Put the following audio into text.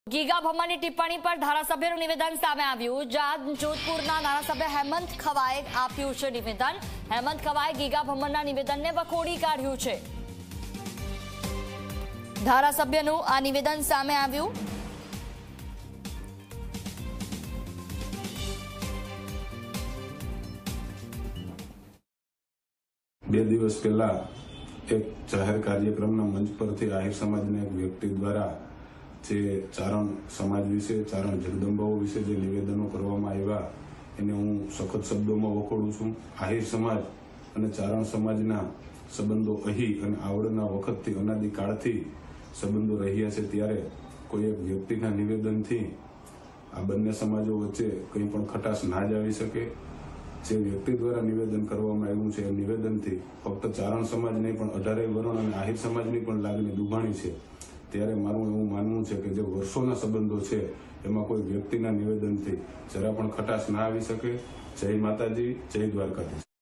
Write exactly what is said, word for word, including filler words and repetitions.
Giga ભમ્મરની ટિપ્પણી પર ધારાસભ્યનું નિવેદન સામે આવ્યું। જાત જોધપુરના ધારાસભ્ય હેમંત ખવાએ આપ્યું છે નિવેદન। હેમંત ખવાએ ગીગા ભમ્મરના નિવેદનને વખોડી કાઢ્યું છે। ધારાસભ્યનું આ નિવેદન સામે આવ્યું। બે દિવસ પહેલા એક જાહેર કાર્યક્રમના મંચ પરથી આહિર સમાજના એક વ્યક્તિ દ્વારા જે ચારણ સમાજ વિશે, ચારણ જગદંબાઓ વિશે જે નિવેદનો કરવામાં આવ્યા એને હું સખત શબ્દોમાં વખોડું છું। આહિર સમાજ અને ચારણ સમાજના સંબંધો અહીં અને આવડના વખતથી અનાદિકાળથી સંબંધો રહ્યા છે, ત્યારે કોઈ એક વ્યક્તિના નિવેદનથી આ બંને સમાજો વચ્ચે કંઈ પણ ખટાશ ના જ આવી શકે। જે વ્યક્તિ દ્વારા નિવેદન કરવામાં આવ્યું છે એ નિવેદનથી ફક્ત ચારણ સમાજ નહીં પણ અઢારેય વર્ણ અને આહિર સમાજની પણ લાગણી દુભાણી છે। ત્યારે મારું એવું માનવું છે કે જે વર્ષોના સંબંધો છે એમાં કોઈ વ્યક્તિના નિવેદનથી જરા પણ ખટાશ ના આવી શકે। જય માતાજી, જય દ્વારકાધીશ।